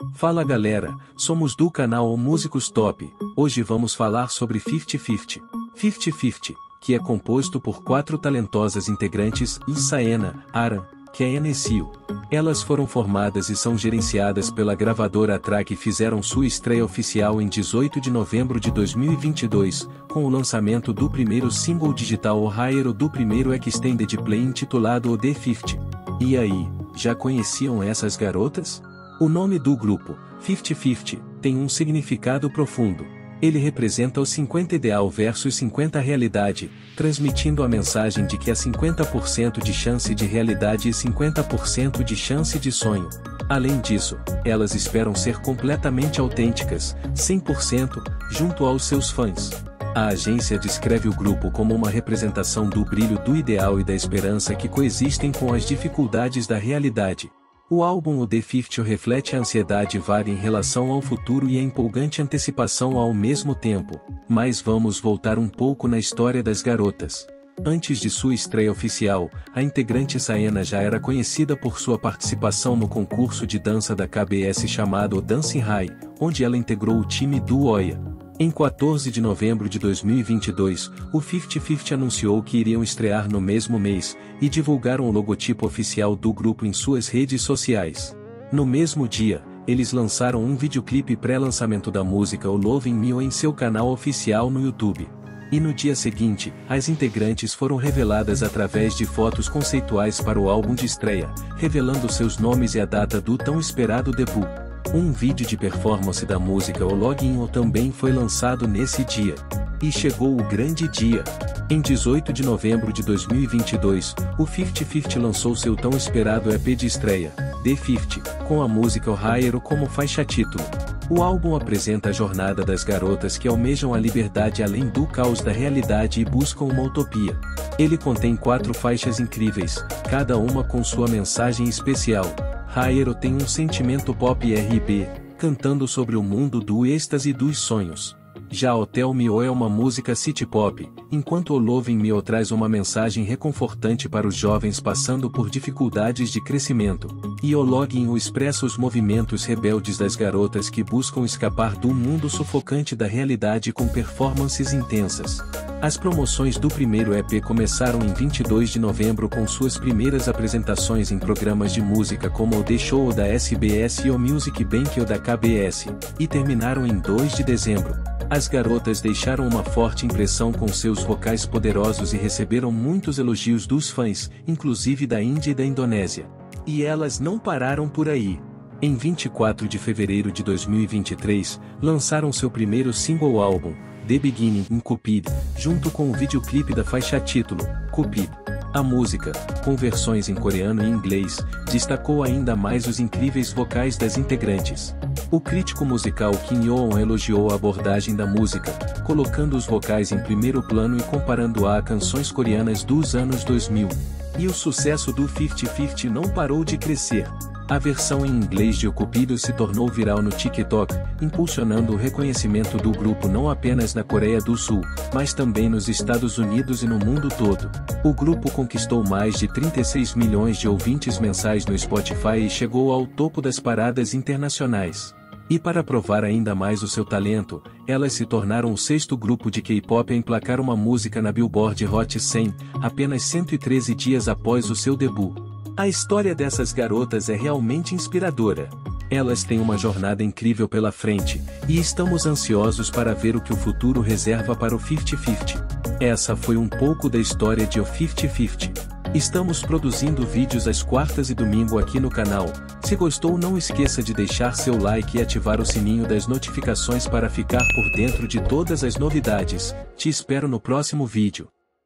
Fala galera, somos do canal Músicos Top. Hoje vamos falar sobre 50-50. 50-50, que é composto por 4 talentosas integrantes, Saena, Aran, Ken e Sil. Elas foram formadas e são gerenciadas pela gravadora A-Trak e fizeram sua estreia oficial em 18 de novembro de 2022, com o lançamento do primeiro single digital Ohio do primeiro Extended Play intitulado The 50. E aí, já conheciam essas garotas? O nome do grupo, 50-50, tem um significado profundo. Ele representa o 50 ideal versus 50 realidade, transmitindo a mensagem de que há 50% de chance de realidade e 50% de chance de sonho. Além disso, elas esperam ser completamente autênticas, 100%, junto aos seus fãs. A agência descreve o grupo como uma representação do brilho do ideal e da esperança que coexistem com as dificuldades da realidade. O álbum The 50 reflete a ansiedade vaga em relação ao futuro e a empolgante antecipação ao mesmo tempo, mas vamos voltar um pouco na história das garotas. Antes de sua estreia oficial, a integrante Saena já era conhecida por sua participação no concurso de dança da KBS chamado Dancing High, onde ela integrou o time do Oya. Em 14 de novembro de 2022, o 50-50 anunciou que iriam estrear no mesmo mês, e divulgaram o logotipo oficial do grupo em suas redes sociais. No mesmo dia, eles lançaram um videoclipe pré-lançamento da música O Loving Me em seu canal oficial no YouTube. E no dia seguinte, as integrantes foram reveladas através de fotos conceituais para o álbum de estreia, revelando seus nomes e a data do tão esperado debut. Um vídeo de performance da música O Login também foi lançado nesse dia. E chegou o grande dia. Em 18 de novembro de 2022, o 50-50 lançou seu tão esperado EP de estreia, The 50, com a música Ohio como faixa título. O álbum apresenta a jornada das garotas que almejam a liberdade além do caos da realidade e buscam uma utopia. Ele contém 4 faixas incríveis, cada uma com sua mensagem especial. Ohio tem um sentimento pop R&B, cantando sobre o mundo do êxtase e dos sonhos. Já Hotel Mio é uma música city pop, enquanto O Loving Me traz uma mensagem reconfortante para os jovens passando por dificuldades de crescimento, e O Login expressa os movimentos rebeldes das garotas que buscam escapar do mundo sufocante da realidade com performances intensas. As promoções do primeiro EP começaram em 22 de novembro com suas primeiras apresentações em programas de música como o The Show da SBS e o Music Bank da KBS, e terminaram em 2 de dezembro. As garotas deixaram uma forte impressão com seus vocais poderosos e receberam muitos elogios dos fãs, inclusive da Índia e da Indonésia. E elas não pararam por aí. Em 24 de fevereiro de 2023, lançaram seu primeiro single álbum, The Beginning in Cupid, junto com o videoclipe da faixa título, Cupid. A música, com versões em coreano e inglês, destacou ainda mais os incríveis vocais das integrantes. O crítico musical Kim Yoon elogiou a abordagem da música, colocando os vocais em primeiro plano e comparando-a a canções coreanas dos anos 2000. E o sucesso do 50-50 não parou de crescer. A versão em inglês de O Cupido se tornou viral no TikTok, impulsionando o reconhecimento do grupo não apenas na Coreia do Sul, mas também nos Estados Unidos e no mundo todo. O grupo conquistou mais de 36 milhões de ouvintes mensais no Spotify e chegou ao topo das paradas internacionais. E para provar ainda mais o seu talento, elas se tornaram o 6º grupo de K-pop a emplacar uma música na Billboard Hot 100, apenas 113 dias após o seu debut. A história dessas garotas é realmente inspiradora. Elas têm uma jornada incrível pela frente, e estamos ansiosos para ver o que o futuro reserva para o 50-50. Essa foi um pouco da história de O 50-50. Estamos produzindo vídeos às quartas e domingo aqui no canal. Se gostou, não esqueça de deixar seu like e ativar o sininho das notificações para ficar por dentro de todas as novidades. Te espero no próximo vídeo.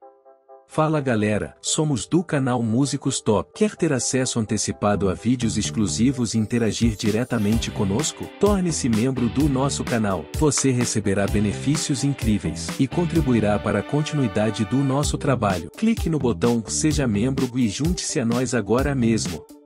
Fala galera, somos do canal Músicos Top. Quer ter acesso antecipado a vídeos exclusivos e interagir diretamente conosco? Torne-se membro do nosso canal. Você receberá benefícios incríveis e contribuirá para a continuidade do nosso trabalho. Clique no botão Seja Membro e junte-se a nós agora mesmo.